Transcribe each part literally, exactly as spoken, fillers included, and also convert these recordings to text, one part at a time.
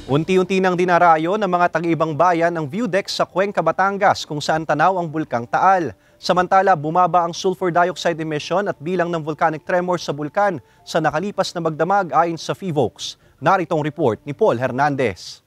Unti-unti nang dinarayo ng mga taga-ibang bayan ang view deck sa Cuenca, Batangas kung saan tanaw ang bulkang Taal. Samantala, bumaba ang sulfur dioxide emission at bilang ng volcanic tremors sa bulkan sa nakalipas na magdamag ayon sa PHIVOLCS. Naritong report ni Paul Hernandez.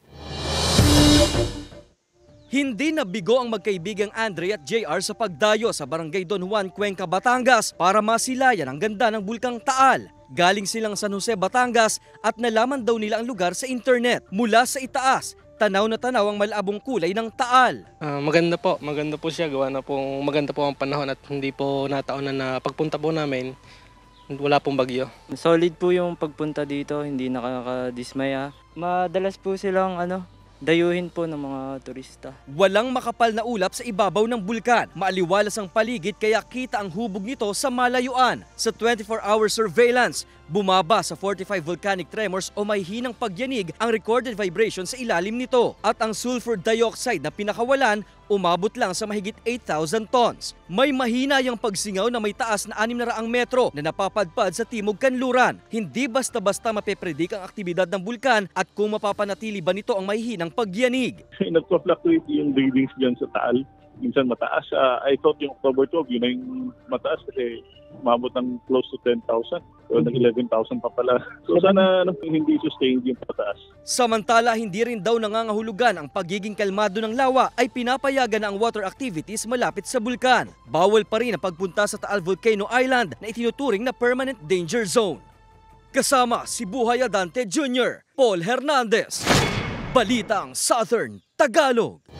Hindi nabigo ang magkaibigang Andre at J R sa pagdayo sa Barangay Don Juan, Cuenca, Batangas para masilayan ang ganda ng bulkang Taal. Galing silang San Jose, Batangas at nalaman daw nila ang lugar sa internet. Mula sa itaas, tanaw na tanaw ang malabong kulay ng Taal. Uh, maganda po, maganda po siya. Gawa na po, maganda po ang panahon at hindi po nataon na pagpunta po namin, wala pong bagyo. Solid po yung pagpunta dito, hindi nakakadismaya. Madalas po silang ano, dayuhin po ng mga turista. Walang makapal na ulap sa ibabaw ng bulkan. Maaliwalas ang paligid kaya kita ang hubog nito sa malayuan. Sa twenty-four hour surveillance, bumaba sa forty-five volcanic tremors o may hinang pagyanig ang recorded vibration sa ilalim nito. At ang sulfur dioxide na pinakawalan, umabot lang sa mahigit eight thousand tons. May mahinayang pagsingaw na may taas na anim na raang metro na napapadpad sa timog kanluran. Hindi basta-basta mapepredik ang aktibidad ng bulkan at kung mapapanatili ba nito ang mahihinang pagyanig. Nagpa-fluctuate yung readings dyan sa Taal. Minsan mataas. Uh, I thought yung October twelve, yun na yung mataas kasi umabot ng close to ten thousand. So nag-eleven thousand pa pala. So sana ano, hindi sustained yung pataas. Samantala, hindi rin daw nangangahulugan ang pagiging kalmado ng lawa ay pinapayagan na ang water activities malapit sa bulkan. Bawal pa rin ang pagpunta sa Taal Volcano Island na itinuturing na permanent danger zone. Kasama si Buhay Adante Junior, Paul Hernandez, Balitang Southern Tagalog.